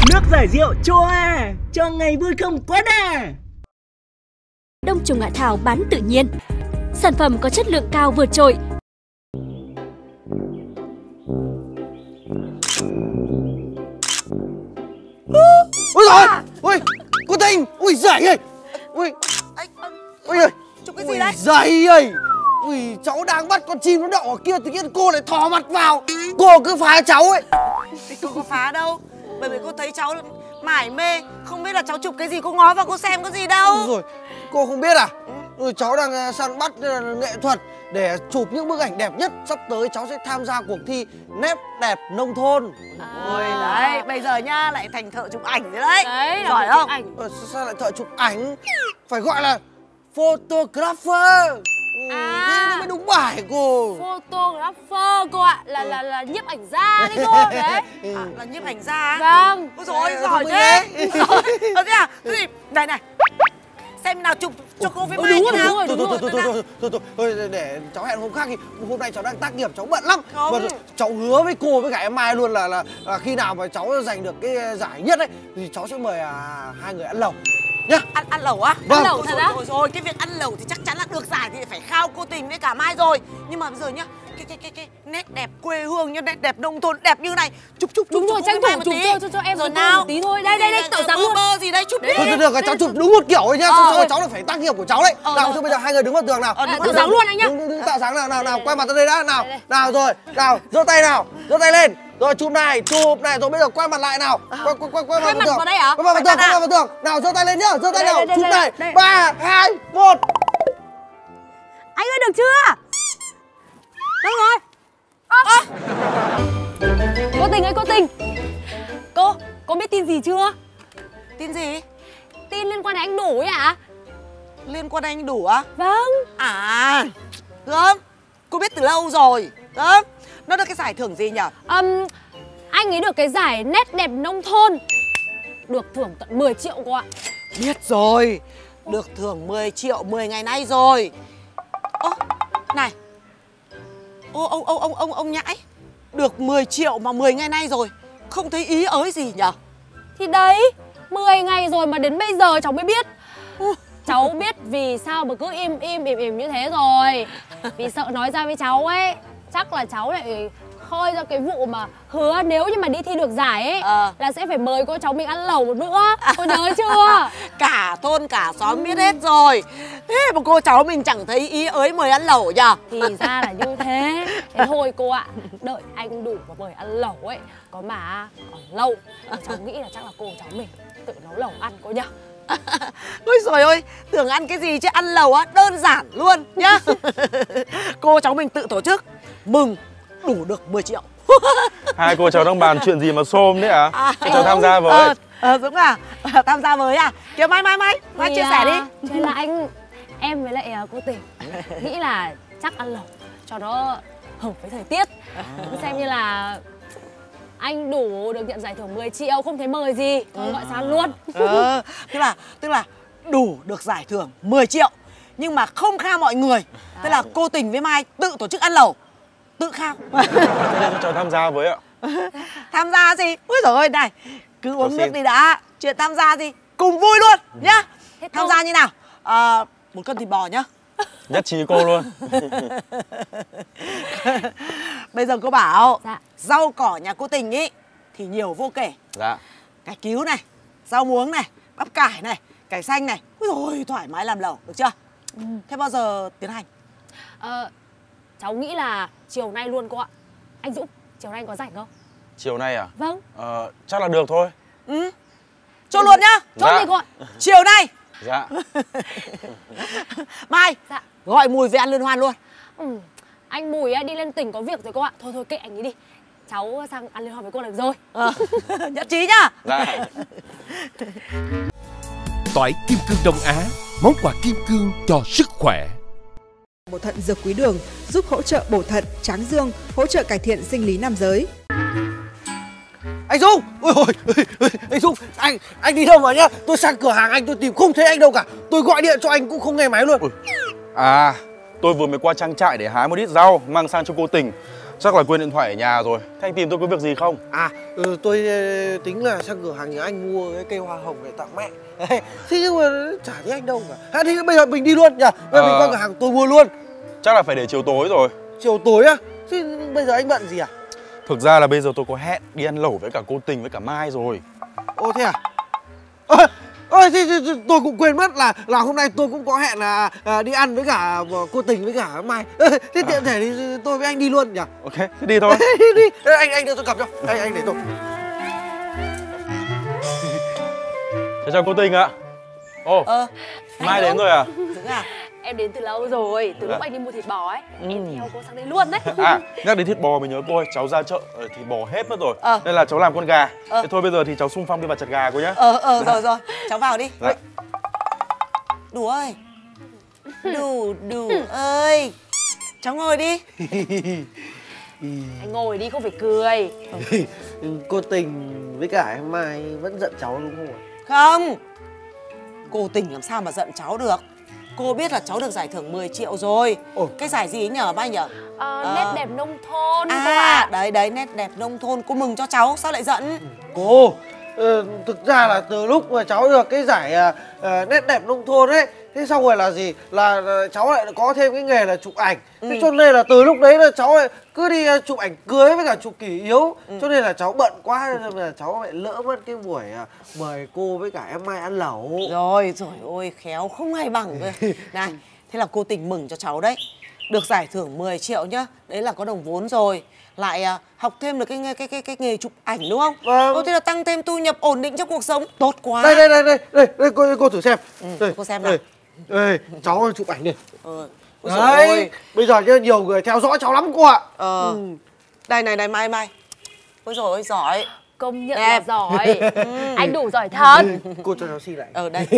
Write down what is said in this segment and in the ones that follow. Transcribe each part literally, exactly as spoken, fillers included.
Nước giải rượu Choa, cho ngày vui không quá đà. Đông trùng hạ thảo bán tự nhiên, sản phẩm có chất lượng cao vượt trội. Ôi giời, ôi, cô Tình, ui giời ơi, ui, ui ơi, chụp cái gì đấy? Giời ơi, ui, cháu đang bắt con chim nó đậu ở kia, tự nhiên cô lại thò mặt vào, cô cứ phá cháu ấy. Thì cô có phá đâu, bởi vì cô thấy cháu mải mê, không biết là cháu chụp cái gì, cô ngó vào cô xem có gì đâu. Ôi rồi, cô không biết à? Ừ, cháu đang săn bắt nghệ thuật để chụp những bức ảnh đẹp nhất. Sắp tới cháu sẽ tham gia cuộc thi nét đẹp nông thôn. À. Ôi đấy, bây giờ nhá lại thành thợ chụp ảnh rồi đấy. Đấy, giỏi không? ảnh. Ờ, sao lại thợ chụp ảnh? Phải gọi là photographer. Ừ, À. thế nó mới đúng bài cô. Photographer cô ạ, là là là nhiếp ảnh gia đấy cô đấy. À, là nhiếp ảnh gia. Vâng. Ôi dồi ôi, Đấy, giỏi thông thế. minh Giỏi. Ờ thế à? Thế thì này này. Xem nào chụp cho cô với Mai đúng thế rồi, nào. đúng rồi, Thôi thôi thôi thôi thôi thôi để cháu hẹn hôm khác đi. Hôm nay cháu đang tác nghiệp, cháu bận lắm. Không. Mà cháu hứa với cô với cả em Mai luôn là là, là khi nào mà cháu giành được cái giải nhất ấy thì cháu sẽ mời à, hai người ăn lẩu nhá. Ăn ăn lẩu á? Vâng. Ăn lẩu thật á? Rồi rồi, cái việc ăn lẩu thì chắc chắn là được giải thì phải khao cô Tình với cả Mai rồi. Nhưng mà bây giờ nhá, cái cái cái cái nét đẹp quê hương như nét đẹp nông thôn đẹp như này, chụp chụp Đúng chụp rồi, chụp tranh cô với thủ Mai chụp một cho tí. cho cho em rồi với cô nào một tí thôi. Đây đây đây, tạo dáng luôn. Bơ gì đây, chụp đi. Thôi được rồi, cháu chụp đúng một kiểu rồi nhá. Ờ, Xong rồi rồi. cháu là phải tác nghiệp của cháu đấy. Ờ, Nào, rồi. thôi bây giờ hai người đứng vào tường nào. Ờ, tạo dáng luôn anh nhá. Đứng, đứng, đứng tạo dáng nào nào nào, quay mặt ra đây đã nào. Đây, đây. Nào rồi, nào, giơ tay nào, giơ tay lên. Rồi chụp này, chụp này, rồi bây giờ quay mặt lại nào. Quay quay quay quay Quay mặt tường. vào đây hả? Quay mặt vào Quay tường, mặt à? quay mặt vào tường. Nào, giơ tay lên nhá, giơ tay Đây, nào, đây, chụp đây, này. đây. ba, hai, một. Anh ơi được chưa? Được rồi. À. Cô Tình ơi, cô Tình. Cô, cô biết tin gì chưa? Tin gì? Tin liên quan đến anh Đủ ấy ạ? Liên quan đến anh Đủ á? Vâng. À, Gớm, cô biết từ lâu rồi. Gớm, nó được cái giải thưởng gì nhỉ? Um, anh ấy được cái giải nét đẹp nông thôn. Được thưởng tận mười triệu cô ạ. Biết rồi, được thưởng mười triệu mười ngày nay rồi. Ơ, này. Ô, ông, ông, ông, ông, ông Nhãi, được mười triệu mà mười ngày nay rồi, không thấy ý ới gì nhỉ? Thì đấy, mười ngày rồi mà đến bây giờ cháu mới biết. Cháu biết vì sao mà cứ im im im im như thế rồi. Vì sợ nói ra với cháu ấy, chắc là cháu lại khơi ra cái vụ mà hứa nếu như mà đi thi được giải ấy Ờ. là sẽ phải mời cô cháu mình ăn lẩu một bữa. Cô nhớ chưa? Cả thôn cả xóm biết hết rồi. Thế mà cô cháu mình chẳng thấy ý ới mời ăn lẩu nhỉ? Thì ra là như thế. Thế thôi cô ạ, đợi anh Đủ mà mời ăn lẩu ấy có mà còn lâu. Cháu nghĩ là chắc là cô cháu mình tự nấu lẩu ăn cô nhá. Ôi trời ơi, tưởng ăn cái gì chứ ăn lẩu á, đơn giản luôn nhá. Cô cháu mình tự tổ chức, mừng đủ được mười triệu. Hai cô cháu đang bàn chuyện gì mà xôm đấy à? À, Cho cháu tham gia với. Ờ, ờ, Dũng à, tham gia với à? Kìa Mai, Mai, Mai, Mai Thì, chia sẻ đi. à, Thế là anh, em với lại uh, cô Tình nghĩ là chắc ăn lẩu cho nó hợp với thời tiết. Cũng xem như là anh Đủ được nhận giải thưởng mười triệu, không thấy mời gì, thôi gọi sang luôn. Ờ, tức là, tức là Đủ được giải thưởng mười triệu nhưng mà không khao mọi người. Tức là cô Tình với Mai tự tổ chức ăn lẩu, tự khao. Thế nên cho cháu tham gia với ạ. Tham gia gì? Úi dồi ôi này, cứ uống xin. nước đi đã. Chuyện tham gia gì cùng vui luôn nhá. Thế Tham không? gia như nào? À, một cân thịt bò nhá. Nhất trí cô luôn. Bây giờ cô bảo Dạ. rau cỏ nhà cô Tình ý thì nhiều vô kể. Dạ. Cải cứu này, rau muống này, bắp cải này, cải xanh này. Úi dồi, thoải mái làm lẩu, được chưa? Ừ. Thế bao giờ tiến hành? Ờ, cháu nghĩ là chiều nay luôn cô ạ. Anh Dũng, chiều nay anh có rảnh không? Chiều nay à? Vâng. Ờ, chắc là được thôi. Ừ. Chốt luôn nhá. Chốt Dạ. đi cô ạ. Chiều nay. Dạ. Mai, Dạ. gọi Mùi về ăn liên hoan luôn. Ừ, anh Mùi á, đi lên tỉnh có việc rồi cô ạ. Thôi thôi kệ anh ấy đi. Cháu sang ăn liên hoan với cô được rồi. Ờ. Nhất trí nhá. Dạ. Tỏi kim cương Đông Á, món quà kim cương cho sức khỏe. Bổ thận dược quý đường giúp hỗ trợ bổ thận, tráng dương, hỗ trợ cải thiện sinh lý nam giới. Anh Dung, ôi ôi, anh Dung, anh anh đi đâu mà nhá? Tôi sang cửa hàng anh tôi tìm không thấy anh đâu cả. Tôi gọi điện cho anh cũng không nghe máy luôn. À, tôi vừa mới qua trang trại để hái một ít rau mang sang cho cô Tình. Chắc là quên điện thoại ở nhà rồi. Thế anh tìm tôi có việc gì không? À, ừ, tôi ờ, tính là sang cửa hàng nhà anh mua cái cây hoa hồng để tặng mẹ. Thế nhưng mà chả thấy anh đâu cả. À, thì bây giờ mình đi luôn nhỉ? Bây giờ mình Ờ. qua cửa hàng tôi mua luôn. Chắc là phải để chiều tối rồi. Chiều tối á? Thế bây giờ anh bận gì à? Thực ra là bây giờ tôi có hẹn đi ăn lẩu với cả cô Tình với cả Mai rồi. Ô thế à? Ơ, ơ thế, thế, thế, tôi cũng quên mất là là hôm nay tôi cũng có hẹn là à, đi ăn với cả cô Tình với cả Mai. Ơ, thế tiện thể thì tôi với anh đi luôn nhỉ? Ok, thế đi thôi. đi đi. Ê, anh anh đưa tôi cầm cho. Anh anh để tôi. Chào chào cô Tình ạ. Ồ, Ờ, Mai đến rồi à? Dũng à? Em đến từ lâu rồi, từ Dạ. lúc anh đi mua thịt bò ấy. Em theo cô sang đây luôn đấy. À, nhắc đến thịt bò mình nhớ cô ơi, cháu ra chợ ờ, thịt bò hết mất rồi. Ờ. Nên là cháu làm con gà. Ờ. Thế thôi bây giờ thì cháu xung phong đi vào chặt gà cô nhá. Ờ, ờ, rồi rồi, cháu vào đi. Dạ. Đủ ơi. Đủ, đủ ơi. Cháu ngồi đi. Anh ngồi đi, không phải cười. Cô Tình với cả em Mai vẫn giận cháu đúng không ạ? Không. Cô Tình làm sao mà giận cháu được. Cô biết là cháu được giải thưởng mười triệu rồi. Ồ. Cái giải gì ấy nhờ Mai nhờ? Ờ, Ờ. nét đẹp nông thôn cô À, ạ. đấy đấy, nét đẹp nông thôn. Cô mừng cho cháu, sao lại giận? Cô, ờ, thực ra là từ lúc mà cháu được cái giải à, à, nét đẹp nông thôn ấy, thế xong rồi là gì? Là, là cháu lại có thêm cái nghề là chụp ảnh. Ừ. Thế cho nên là từ lúc đấy là cháu lại cứ đi à, chụp ảnh cưới với cả chụp kỷ yếu. Ừ. Cho nên là cháu bận quá nên là cháu lại lỡ mất cái buổi à, mời cô với cả em Mai ăn lẩu. Rồi, rồi ôi, khéo không ai bằng cơ. Này, thế là cô Tình mừng cho cháu đấy. Được giải thưởng mười triệu nhá. Đấy là có đồng vốn rồi. Lại à, học thêm được cái nghề- cái cái cái nghề chụp ảnh đúng không? Vâng. Ôi, thế là tăng thêm thu nhập ổn định trong cuộc sống. Tốt quá. Đây đây đây đây, đây, đây cô cô thử xem. Ừ, Đây, cô xem đây. nào. Đây, cháu chụp ảnh này. Ờ. Ôi dồi Đấy, ôi. bây giờ nhá, nhiều người theo dõi cháu lắm cô ạ. Ờ. Đây này này Mai Mai. Ôi dồi ôi giỏi. Công nhận Đẹp. là giỏi. Anh đủ giỏi thật. Cô cho cháu xin lại. Ở đây.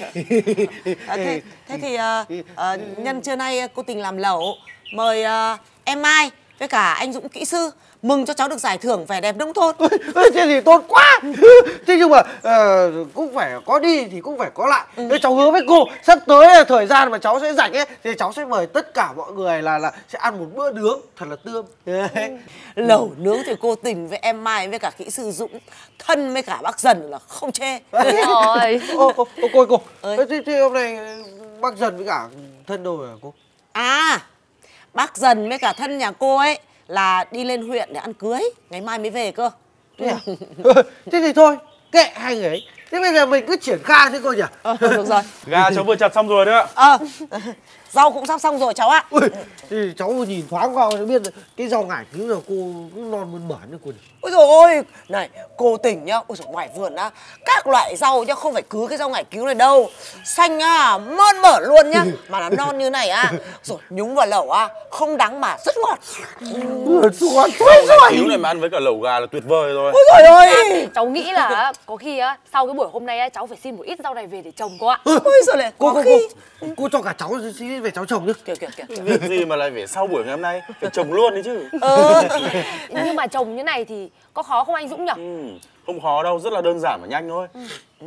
À, thế, thế thì à, à, nhân trưa nay cô Tình làm lẩu. Mời à, em Mai với cả anh Dũng kỹ sư mừng cho cháu được giải thưởng vẻ đẹp nông thôn. Ê, thế thì tốt quá. Thế nhưng mà ờ, cũng phải có đi thì cũng phải có lại. Ừ. Thế cháu hứa với cô sắp tới là thời gian mà cháu sẽ rảnh ấy thì cháu sẽ mời tất cả mọi người là là sẽ ăn một bữa nướng thật là tươm. Lẩu nướng thì cô Tình với em Mai với cả kỹ sư Dũng thân với cả bác Dần là không chê. Rồi. Ô, ô, ô cô ơi cô. Ơi. Thế, thế hôm nay bác Dần với cả thân đâu rồi hả cô? À, bác Dần với cả thân nhà cô ấy là đi lên huyện để ăn cưới, ngày mai mới về cơ. Thế à? Thế thì thôi, kệ hai người ấy. Thế bây giờ mình cứ triển khai thế cô nhỉ? Ờ, được rồi. Gà cháu vừa chặt xong rồi đấy ạ. Ờ, rau cũng sắp xong rồi cháu ạ. Ui, thì cháu nhìn thoáng qua mới biết cái rau ngải cứu là cô cũng non mơn mởn như cô nhỉ? Ôi dồi ôi, này, cô Tình nhá, ôi dồi, ngoài vườn á, các loại rau nhá, không phải cứ cái rau ngải cứu này đâu. Xanh á, mơn mởn luôn nhá, mà nó non như này á. Rồi nhúng vào lẩu á, không đắng mà rất ngọt. Ngon thôi rồi. Cứu này mà ăn với cả lẩu gà là tuyệt vời rồi. Ôi dồi ôi. Cháu nghĩ là có khi á, sau cái buổi hôm nay á, cháu phải xin một ít rau này về để trồng cô ạ. Ôi giời lại, Cô, có cô, khi. cô, cô cho cả cháu xin về cháu chồng nhá. Kìa, kìa, kìa, kìa. Việc gì mà lại phải sau buổi ngày hôm nay phải trồng luôn đấy chứ. Ờ. Nhưng mà trồng như này thì có khó không anh Dũng nhỉ? Ừ, không khó đâu, rất là đơn giản và nhanh thôi.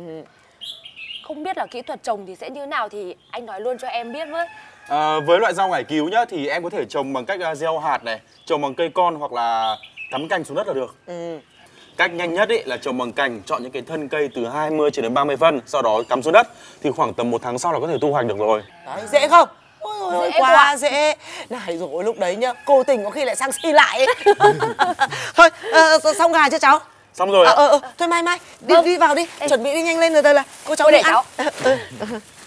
Không biết là kỹ thuật trồng thì sẽ như nào thì anh nói luôn cho em biết với. À, với loại rau ngải cứu nhá thì em có thể trồng bằng cách uh, gieo hạt này, trồng bằng cây con hoặc là cắm cành xuống đất là được. Ừ. Cách nhanh nhất ý là trồng bằng cành, chọn những cái thân cây từ hai mươi cho đến ba mươi phân, sau đó cắm xuống đất thì khoảng tầm một tháng sau là có thể thu hoạch được rồi. Đấy, dễ không? Ôi dồi ôi, Dễ quá quá. dễ. Này rồi lúc đấy nhá, cô Tình có khi lại sang xi lại ấy. Thôi, ờ, xong gà chưa cháu? Xong rồi À, ạ. ờ, ờ, thôi Mai Mai, đi, Vâng. đi vào đi, Ê. chuẩn bị đi nhanh lên rồi đây là cô cháu Cô đi để ăn. cháu. Ờ, ờ.